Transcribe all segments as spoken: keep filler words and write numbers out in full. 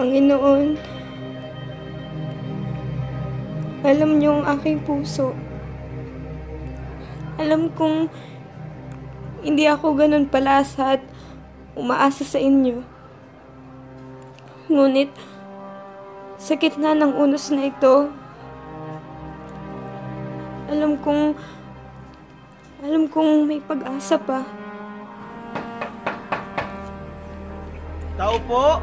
Panginoon, alam niyo ang aking puso. Alam kong hindi ako ganun palasa at umaasa sa inyo. Ngunit, sa gitna ng unos na ito, alam kong, alam kong may pag-asa pa. Tao po!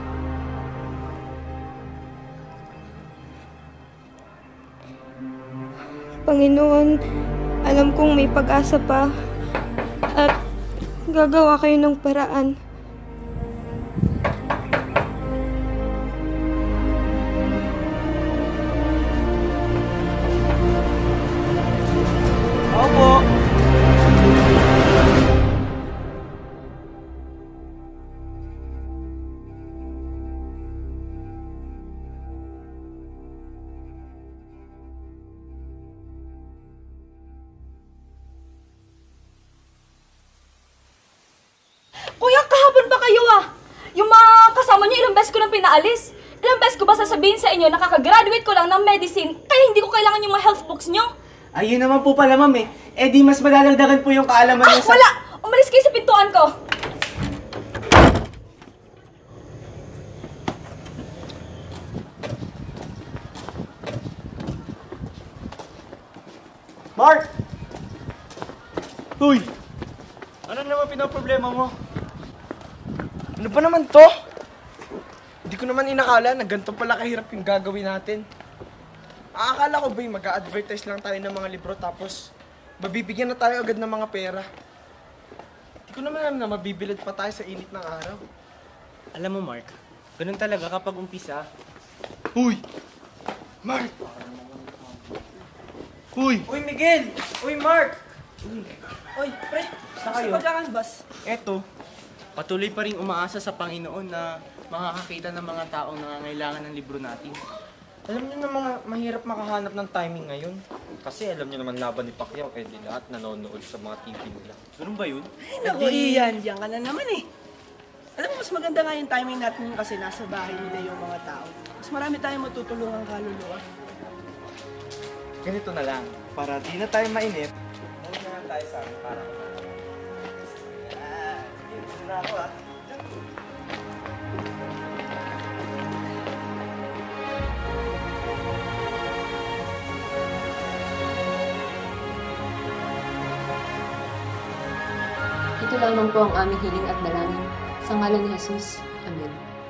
Panginoon, alam kong may pag-asa pa at gagawa kayo ng paraan. Opo! Kuya, kahapon ba kayo ah? Yung mga kasama niyo, ilang beses ko nang pinaalis. Ilang beses ko ba sasabihin sa inyo, nakaka-graduate ko lang ng medicine, kaya hindi ko kailangan yung mga health books niyo? Ayun naman po pala, ma'am eh. Eh di mas madadagdagan po yung kaalaman Ah, niyo sa... wala! Umalis kayo sa pintuan ko! Mark! Uy! Ano naman pinaproblema mo? Ano ba naman to? Hindi ko naman inakala na ganito pala kahirap yung gagawin natin. Akala ko ba'y mag-a-advertise lang tayo ng mga libro tapos mabibigyan na tayo agad ng mga pera. Hindi ko naman alam na mabibilad pa tayo sa init ng araw. Alam mo, Mark, ganun talaga kapag umpisa. Uy! Mark! Uy! Uy, Miguel! Uy, Mark! Oy, pre, Saan kayo? sa pagkakanbas. Eto, patuloy pa rin umaasa sa Panginoon na makakakita ng mga taong nangangailangan ng libro natin. Alam niyo na mga mahirap makahanap ng timing ngayon. Kasi alam niyo naman laban ni Pacleb, eh di lahat nanonood sa mga T V nila. Ganun ba yun? Ay, naku, Ian, diyan ka na naman eh. Alam mo, mas maganda nga yung timing natin kasi nasa bahay nila yung mga tao. Mas marami tayong matutulungan kaluluwa. Ganito na lang, para di na tayo mainip, muna na lang tayo sa amin para Ah, dito na ako ah. Ito lamang po ang aming hiling at dalangin. Sa ngalan ni Jesus. Amen.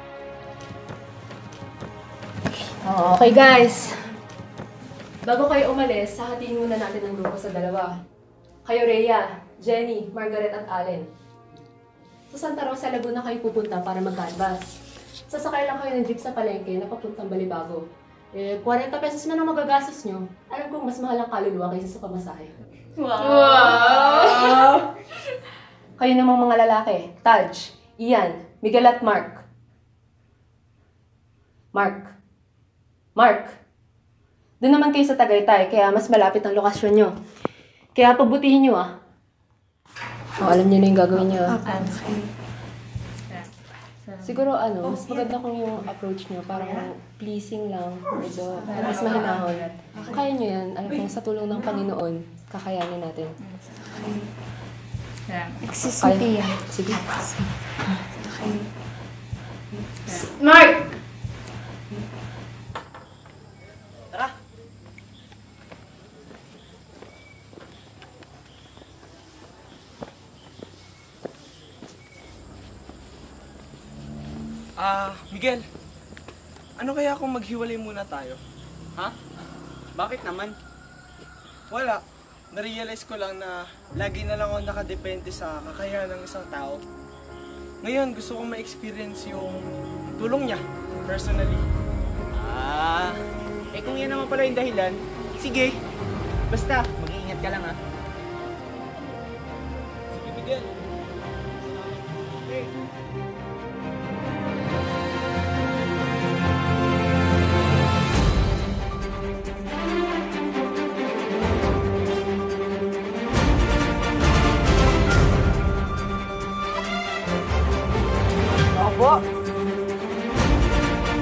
Oh, okay guys. Bago kayo umalis, hahatiin muna natin ang grupo sa dalawa. Kayo Rhea, Jenny, Margaret at Allen. Sa Santa Rosa, Laguna kayo pupunta para mag-canvas. Sasakay lang kayo ng jeep sa palengke na papuntang Balibago. Eh, forty pesos man ang magagastos nyo. Alam kong mas mahal ang kaluluwa kaysa sa pamasahe. Wow! wow. Kayo namang mga lalaki, Taj, Ian, Miguel at Mark. Mark. Mark. Doon naman kayo sa Tagaytay, kaya mas malapit ang lokasyon nyo. Kaya pabutihin nyo ah. Oh, alam nyo na yung gagawin nyo ah. Siguro ano, mas maganda kung yung approach nyo, parang pleasing lang, medyo mas mahinahon. Kaya nyo yan, alam kong sa tulong ng Panginoon, kakayanin natin. Excuse me, Pia. Sige. Mark! Tara! Ah, Miguel. Ano kaya kung maghiwalay muna tayo? Ha? Bakit naman? Wala. Na-realize ko lang na lagi na lang ako nakadepende sa kakayahan ng isang tao. Ngayon, gusto kong ma-experience yung tulong niya, personally. Ah, eh kung yan naman pala yung dahilan, sige. Basta, mag-iingat ka lang ha. Sige, Miguel. Okay. Opo.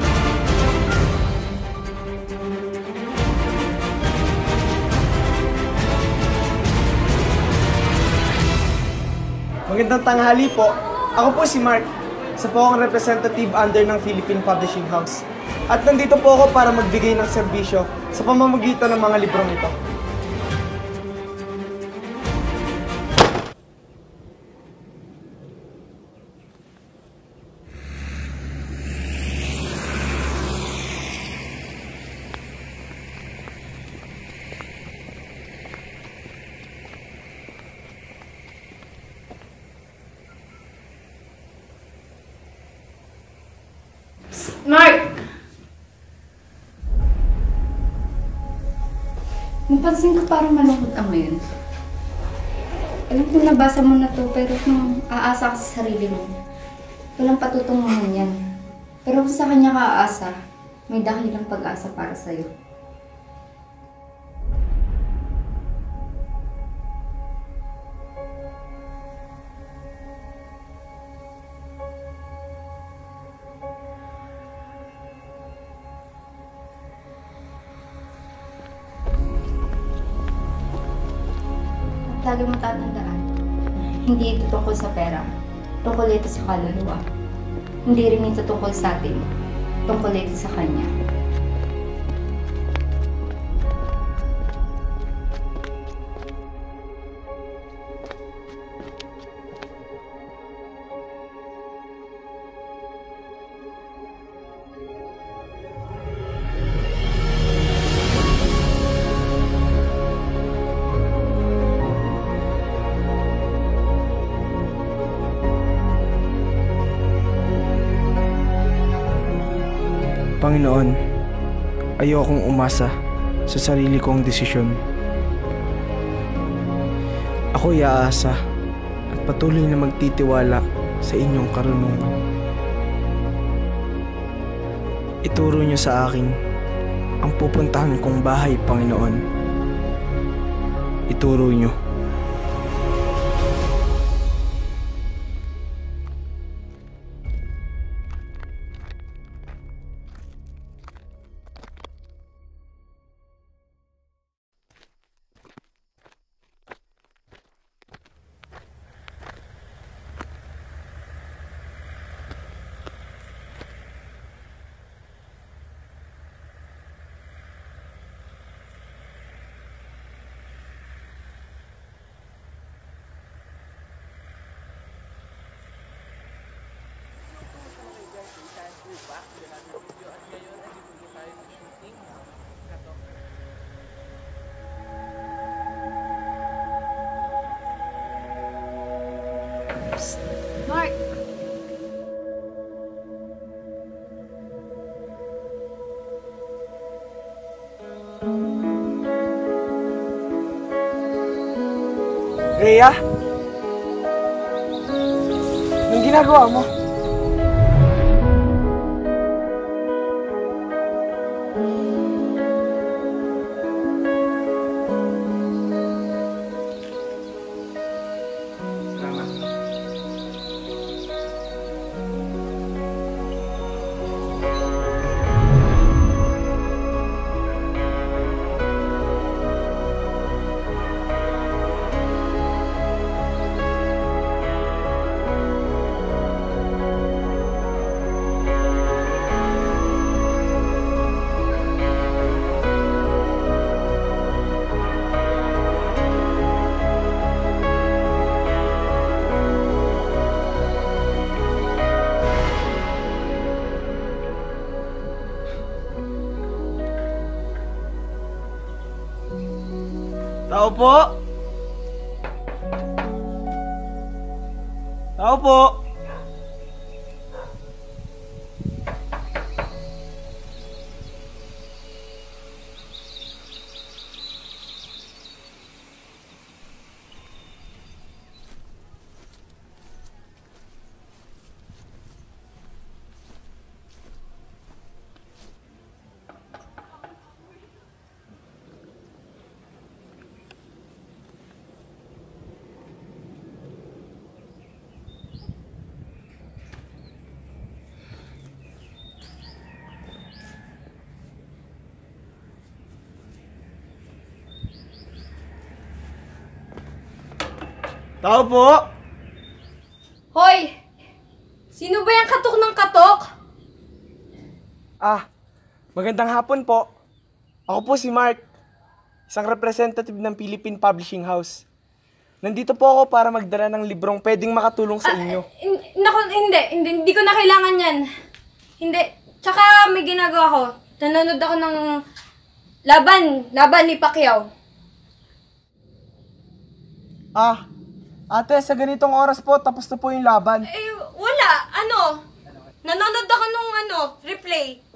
Magandang tanghali po. Ako po si Mark. Isa po akong representative under ng Philippine Publishing House. At nandito po ako para magbigay ng serbisyo sa pamamagitan ng mga librong ito. Mark! Napansin ko parang malungkot ang ngayon. Alam ko nabasa mo na to, pero kung aasa ka sa sarili mo, walang patutunguhan yan. Pero kung sa kanya ka aasa, may dakilang pag-asa para sa'yo. Lagi mo tatandaan, hindi ito tungkol sa pera, tungkol ito sa kaluluwa. Hindi rin ito tungkol sa atin, tungkol ito sa kanya. Panginoon, ayokong umasa sa sarili kong desisyon. Ako'y aasa at patuloy na magtitiwala sa inyong karunungan. Ituro niyo sa akin ang pupuntahan kong bahay, Panginoon. Ituro niyo. Psst! Mark! Rhea? Anong ginagawa mo? Tao po! Tao po! Tao po! Hoy! Sino ba yung katok ng katok? Ah, magandang hapon po. Ako po si Mark, isang representative ng Philippine Publishing House. Nandito po ako para magdala ng librong pwedeng makatulong sa inyo. Uh, naku, hindi, hindi. Hindi ko na kailangan yan. Hindi. Tsaka may ginagawa ko. Nanonood ako ng laban. Laban ni Pacquiao. Ah, ate, sa ganitong oras po, tapos na po yung laban. Eh, wala. Ano? Nanonood ako nung ano, replay.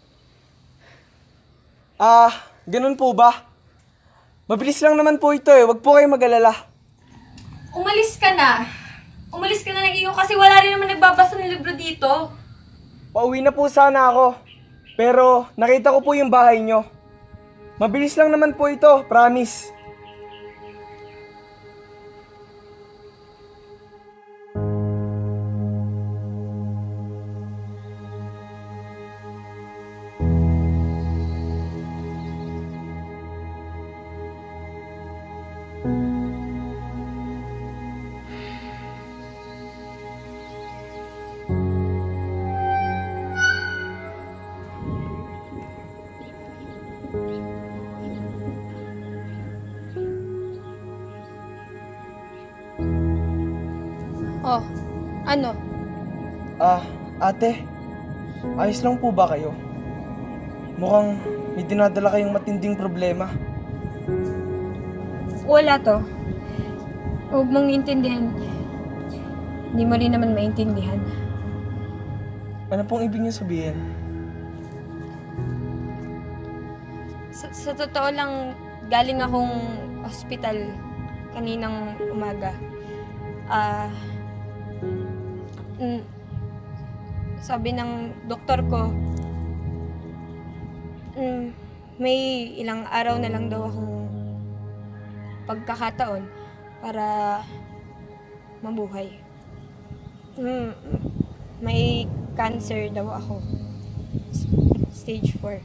Ah, ganun po ba? Mabilis lang naman po ito eh. Huwag po kayong mag-alala. Umalis ka na. Umalis ka na ng iyo kasi wala rin naman nagbabasa ng libro dito. Pauwi na po sana ako. Pero nakita ko po yung bahay nyo. Mabilis lang naman po ito, promise. Oh, ano? Ah, ate, ayos lang po ba kayo? Mukhang may dinadala kayong matinding problema. Wala to. Huwag mong intindihan. Hindi mo rin naman maintindihan. Ano pong ibig niyo sabihin? Sa, sa totoo lang, galing akong ospital kaninang umaga. Ah... Mm, sabi ng doktor ko, mm, may ilang araw na lang daw akong pagkakataon para mabuhay. Mm, may cancer daw ako. Stage four.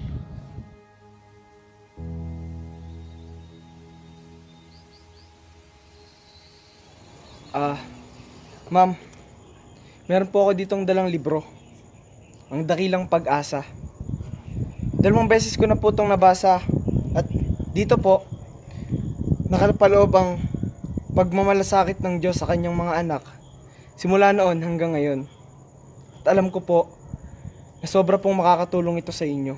Ah, ma'am. Meron po ako ditong dalang libro. Ang Dakilang Pag-asa. Dalawang beses ko na po itong nabasa. At dito po, nakalapaloob ang pagmamalasakit ng Diyos sa kanyang mga anak. Simula noon hanggang ngayon. At alam ko po, na sobra pong makakatulong ito sa inyo.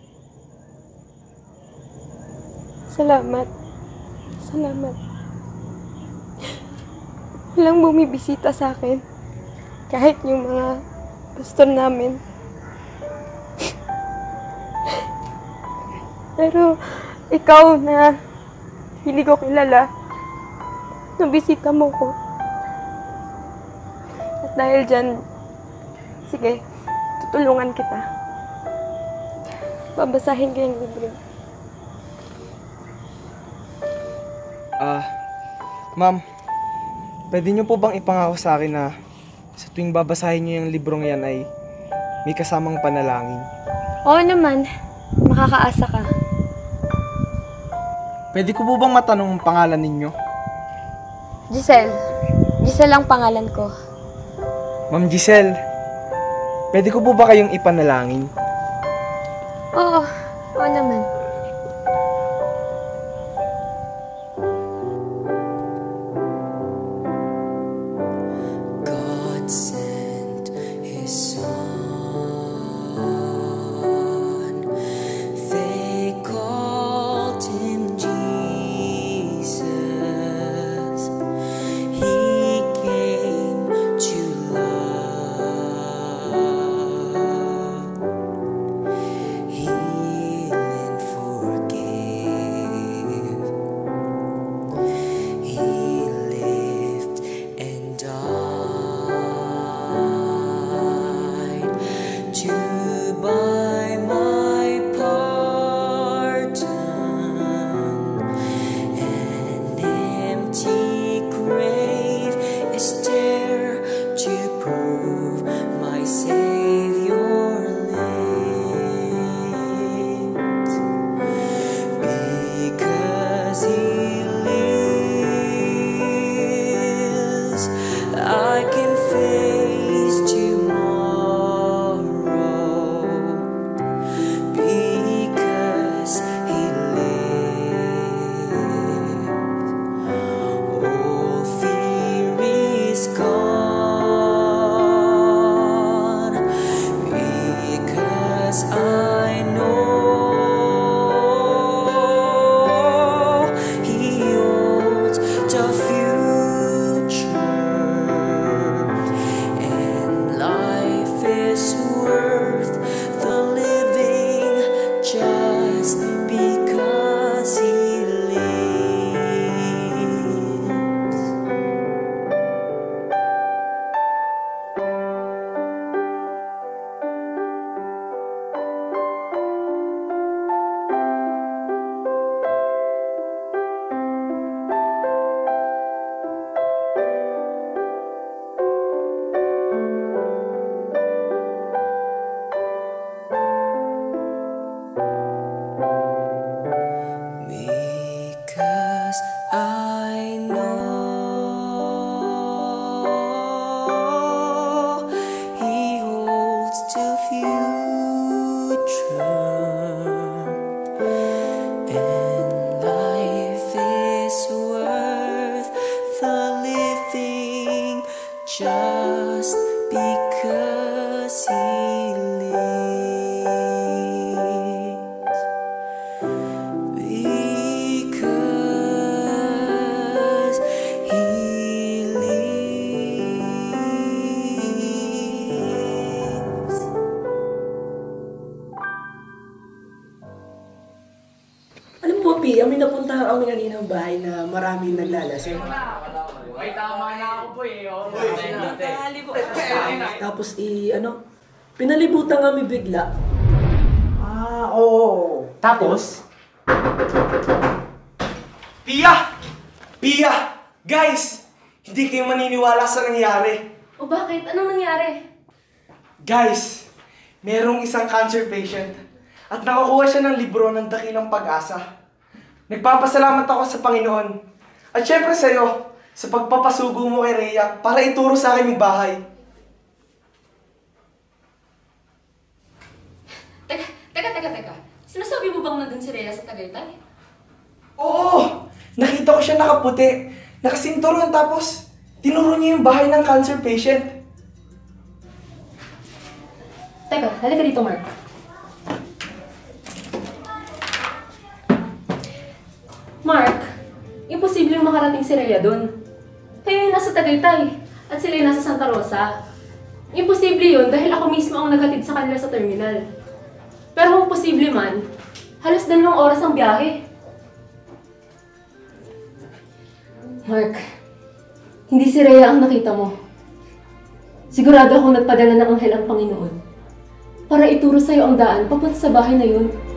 Salamat. Salamat. Walang bumibisita sa akin. Kahit yung mga pastor namin. Pero ikaw na hindi ko kilala, nabisita mo ko. At dahil dyan, sige, tutulungan kita. Babasahin ko yung libro. Ah, ma'am, pwede niyo po bang ipangako sa akin na sa tuwing babasahin niyo yung librong yan ay may kasamang panalangin? Oo naman, makakaasa ka. Pwede ko po bang matanong ang pangalan ninyo? Giselle. Giselle ang pangalan ko. Ma'am Giselle, pwede ko po ba kayong ipanalangin? Oo, oo naman. He just because He lives, because He lives. Alam mo, Pi, amin napuntahan kami kaninang bahay na maraming naglalasing. Ay, tama na ako po eh. Oh. Tapos i, ano, pinalibutan kami bigla. Ah, oo. Tapos? Pia! Pia! Guys! Hindi kayo maniniwala sa nangyari. O bakit? Anong nangyari? Guys, merong isang cancer patient at nakakuha siya ng libro ng Dakilang Pag-asa. Nagpapasalamat ako sa Panginoon. At syempre sa'yo, sa pagpapasugo mo kay Rhea para ituro sa akin yung bahay. Teka, teka, teka, teka. Sinasabi mo bang nandun si Rhea sa Tagaytay? Oo! Nakita ko siya nakaputi, nakasinturon tapos tinuro niya yung bahay ng cancer patient. Teka, halika dito, Mark. Mark, imposibleng makarating si Rhea doon. Kayo yung nasa Tagaytay at sila yung nasa Santa Rosa. Imposible yun dahil ako mismo ang naghatid sa kanila sa terminal. Pero kung posible man, halos dalawang oras ang biyahe. Mark, hindi si Rhea ang nakita mo. Sigurado akong nagpadala ng anghel ang Panginoon para ituro sa'yo ang daan papunta sa bahay na yun.